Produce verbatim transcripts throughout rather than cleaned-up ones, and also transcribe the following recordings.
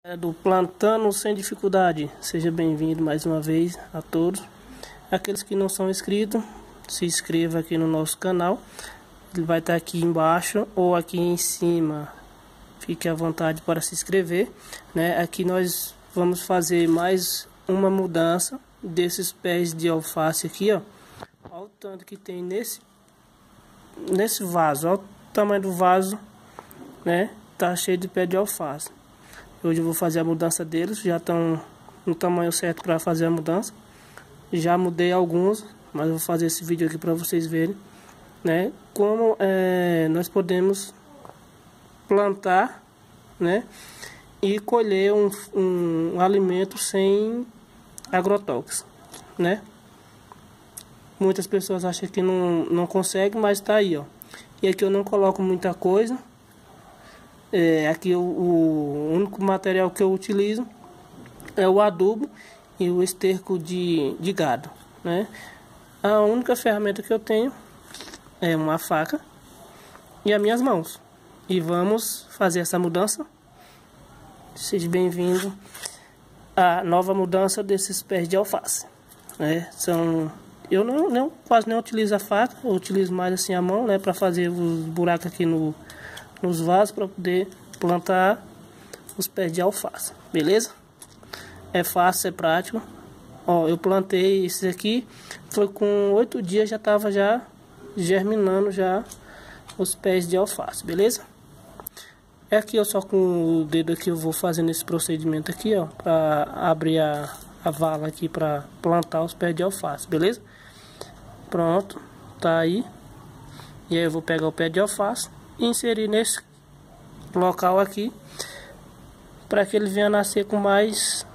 É do Plantando Sem Dificuldade. Seja bem-vindo mais uma vez a todos. Aqueles que não são inscritos, se inscreva aqui no nosso canal. Ele vai estar aqui embaixo ou aqui em cima. Fique à vontade para se inscrever, né? Aqui nós vamos fazer mais uma mudança desses pés de alface aqui, ó. Olha o tanto que tem nesse nesse vaso. Olha o tamanho do vaso, né? Tá cheio de pé de alface. Hoje eu vou fazer a mudança deles, já estão no tamanho certo para fazer a mudança. Já mudei alguns, mas eu vou fazer esse vídeo aqui para vocês verem, né? Como é, nós podemos plantar, né? E colher um, um alimento sem agrotóxicos, né? Muitas pessoas acham que não, não consegue, mas tá aí, ó. E aqui eu não coloco muita coisa. É, aqui o, o único material que eu utilizo é o adubo e o esterco de, de gado, né? A única ferramenta que eu tenho é uma faca e as minhas mãos. E vamos fazer essa mudança. Seja bem-vindo à nova mudança desses pés de alface, né? São, eu não, não quase não utilizo a faca, eu utilizo mais assim a mão, né? Para fazer os buracos aqui no nos vasos para poder plantar os pés de alface, beleza? É fácil, é prático. Ó, eu plantei esse aqui, foi com oito dias já tava já germinando já os pés de alface, beleza? É aqui, ó, só com o dedo aqui eu vou fazendo esse procedimento aqui, ó, para abrir a, a vala aqui para plantar os pés de alface, beleza? Pronto, tá aí. E aí eu vou pegar o pé de alface e inserir nesse local aqui para que ele venha nascer com mais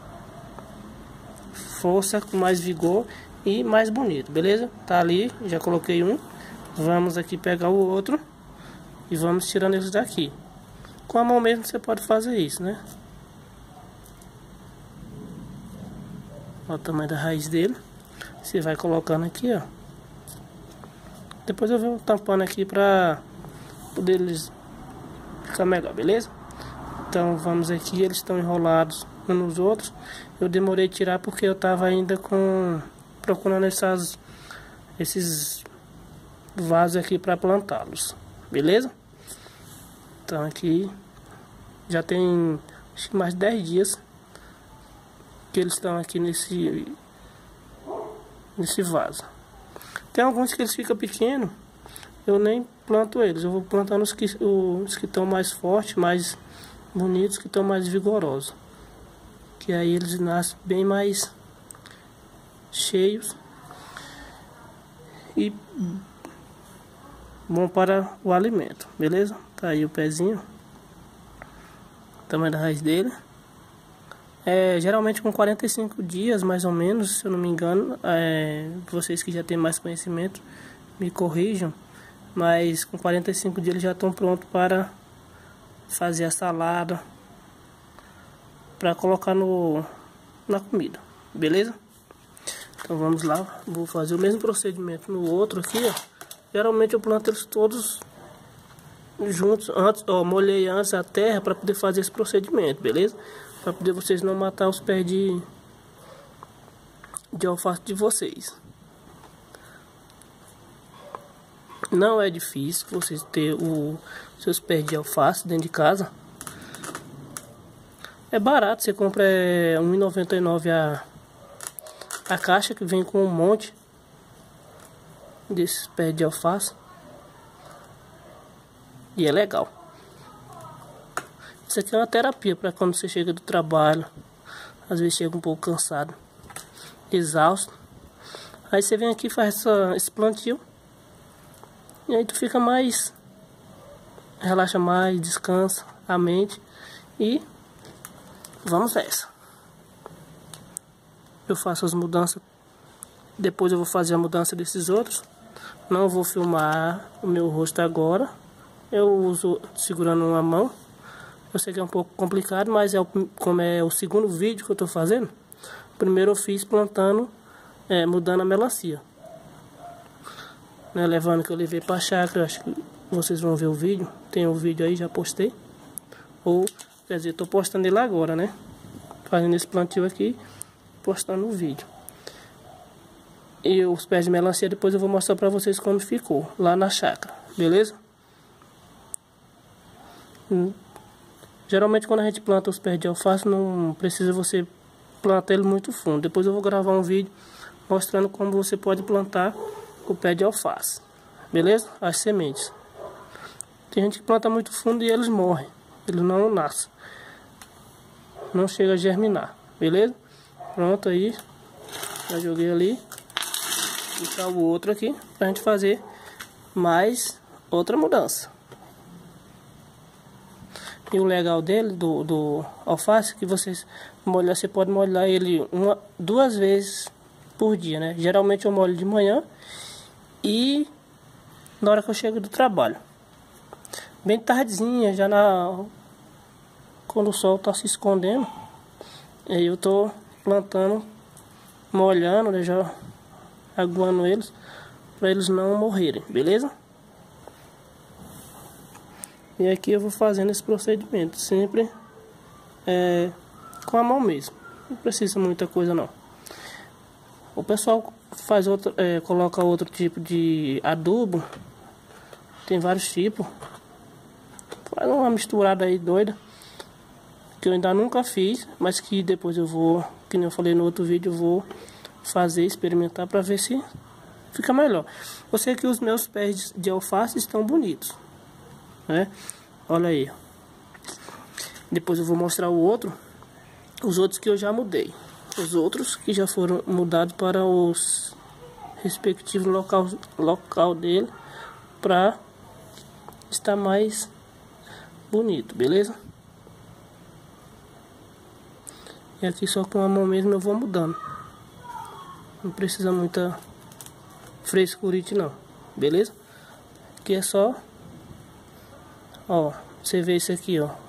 força, com mais vigor e mais bonito, beleza? Tá ali, já coloquei um. Vamos aqui pegar o outro e vamos tirando eles daqui. Com a mão mesmo você pode fazer isso, né? Olha o tamanho da raiz dele. Você vai colocando aqui, ó. Depois eu vou tampando aqui para poder eles ficar melhor, beleza? Então vamos aqui, eles estão enrolados uns nos outros. Eu demorei a tirar porque eu tava ainda com procurando essas esses vasos aqui para plantá-los, beleza? Então aqui já tem acho que mais de dez dias que eles estão aqui nesse nesse vaso. Tem alguns que eles ficam pequenos, eu nem planto eles, eu vou plantando os que os que estão mais fortes, mais bonitos, que estão mais vigorosos, que aí eles nascem bem mais cheios e bom para o alimento, beleza? Tá aí o pezinho, tamanho da raiz dele. É, geralmente com quarenta e cinco dias, mais ou menos, se eu não me engano, é, vocês que já têm mais conhecimento me corrijam, mas com quarenta e cinco dias eles já estão prontos para fazer a salada, para colocar no, na comida, beleza? Então vamos lá, vou fazer o mesmo procedimento no outro aqui, ó. Geralmente eu planto eles todos juntos, antes, ó, molhei antes a terra para poder fazer esse procedimento, beleza? Para poder vocês não matar os pés de, de alface de vocês. Não é difícil vocês ter o seus pés de alface dentro de casa. É barato, você compra é, um real e noventa e nove centavos a, a caixa, que vem com um monte desses pés de alface. E é legal. Isso aqui é uma terapia para quando você chega do trabalho, às vezes chega um pouco cansado, exausto. Aí você vem aqui e faz essa, esse plantio. E aí tu fica mais, relaxa mais, descansa a mente e vamos nessa. Eu faço as mudanças, depois eu vou fazer a mudança desses outros. Não vou filmar o meu rosto agora. Eu uso segurando uma mão. Eu sei que é um pouco complicado, mas é o, como é o segundo vídeo que eu tô fazendo. Primeiro eu fiz plantando, é, mudando a melancia, né, levando que eu levei para a chácara. Acho que vocês vão ver o vídeo, tem o vídeo aí, já postei. Ou Quer dizer, tô postando ele agora, né? Fazendo esse plantio aqui, postando o vídeo. E os pés de melancia depois eu vou mostrar pra vocês como ficou lá na chácara, beleza? Hum. Geralmente quando a gente planta os pés de alface não precisa você plantar ele muito fundo. Depois eu vou gravar um vídeo mostrando como você pode plantar o pé de alface, beleza? As sementes. Tem gente que planta muito fundo e eles morrem, eles não nascem, não chega a germinar, beleza? Pronto aí, já joguei ali. E tá o outro aqui pra gente fazer mais outra mudança. E o legal dele, do, do alface, que vocês molhar, você pode molhar ele uma, duas vezes por dia, né? Geralmente eu molho de manhã e na hora que eu chego do trabalho. Bem tardezinha, já na quando o sol tá se escondendo, aí eu tô plantando, molhando, né? Já aguando eles para eles não morrerem, beleza? E aqui eu vou fazendo esse procedimento sempre é, com a mão mesmo, não precisa muita coisa não. O pessoal faz outro, é, coloca outro tipo de adubo, tem vários tipos, faz uma misturada aí doida que eu ainda nunca fiz, mas que depois eu vou, que nem eu falei no outro vídeo, eu vou fazer, experimentar para ver se fica melhor. Eu sei que os meus pés de alface estão bonitos, né? Olha aí. Depois eu vou mostrar o outro, os outros que eu já mudei, os outros que já foram mudados para os respectivos local local dele, para estar mais bonito, beleza? E aqui só com a mão mesmo eu vou mudando. Não precisa muita frescurite não, beleza? Aqui é só, ó, você vê isso aqui, ó.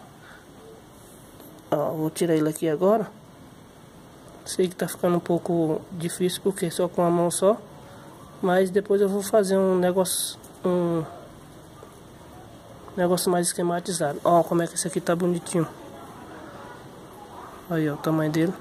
Ó, vou tirar ele aqui agora. Sei que tá ficando um pouco difícil porque só com a mão só, mas depois eu vou fazer um negócio, um negócio mais esquematizado. Ó, como é que esse aqui tá bonitinho. Aí, ó, o tamanho dele.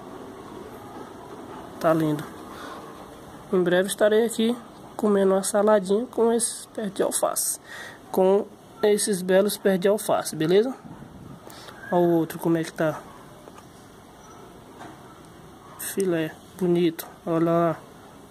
Tá lindo. Em breve estarei aqui comendo uma saladinha com esses pés de alface, com esses belos pés de alface, beleza? Olha o outro como é que tá. Filé, bonito, olha lá.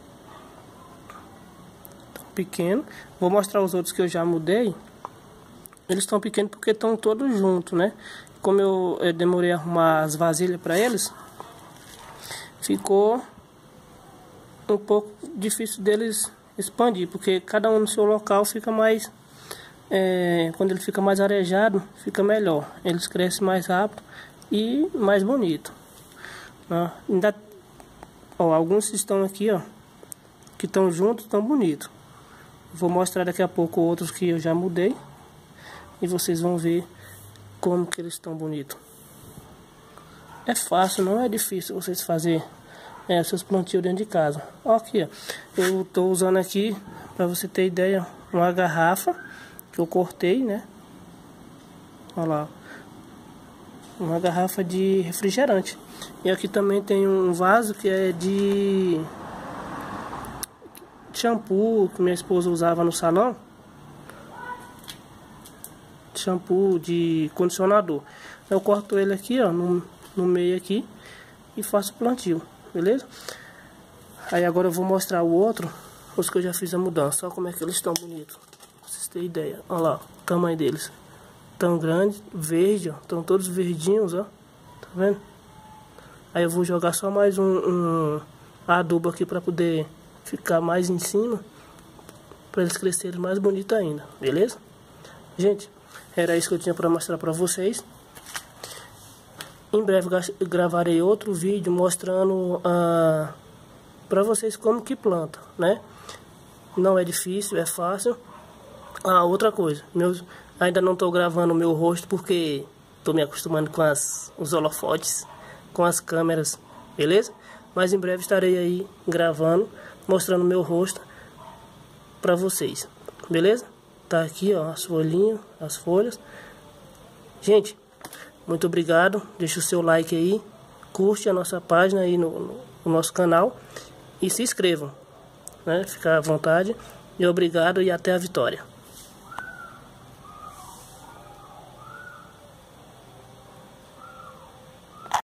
Tão pequeno. Vou mostrar os outros que eu já mudei. Eles estão pequenos porque estão todos juntos, né? Como eu, eu demorei a arrumar as vasilhas para eles, ficou um pouco difícil deles expandir, porque cada um no seu local fica mais, é, quando ele fica mais arejado, fica melhor, eles crescem mais rápido e mais bonito, né? Ainda, ó, alguns estão aqui, ó, que estão juntos, estão bonitos. Vou mostrar daqui a pouco outros que eu já mudei e vocês vão ver como que eles estão bonitos. É fácil, não é difícil vocês fazerem É, seus plantios dentro de casa. Ó, aqui, ó. Eu tô usando aqui, para você ter ideia, uma garrafa que eu cortei, né? Olha lá. Uma garrafa de refrigerante. E aqui também tem um vaso que é de shampoo que minha esposa usava no salão. Shampoo de condicionador. Eu corto ele aqui, ó, no, no meio aqui e faço plantio. Beleza? Aí agora eu vou mostrar o outro, os que eu já fiz a mudança. Olha como é que eles estão bonitos, pra vocês terem ideia. Olha lá, o tamanho deles. Tão grande, verde, ó. Estão todos verdinhos, ó. Tá vendo? Aí eu vou jogar só mais um, um adubo aqui pra poder ficar mais em cima, pra eles crescerem mais bonito ainda. Beleza? Gente, era isso que eu tinha pra mostrar pra vocês. Em breve gravarei outro vídeo mostrando uh, para vocês como que planta, né? Não é difícil, é fácil. Ah, outra coisa, meus, ainda não estou gravando o meu rosto porque estou me acostumando com as, os holofotes, com as câmeras, beleza? Mas em breve estarei aí gravando, mostrando meu rosto para vocês, beleza? Tá aqui, ó, as folhinhas, as folhas. Gente, Muito obrigado, deixa o seu like aí, curte a nossa página aí no, no, no nosso canal e se inscrevam, né? Fica à vontade e obrigado e até a vitória.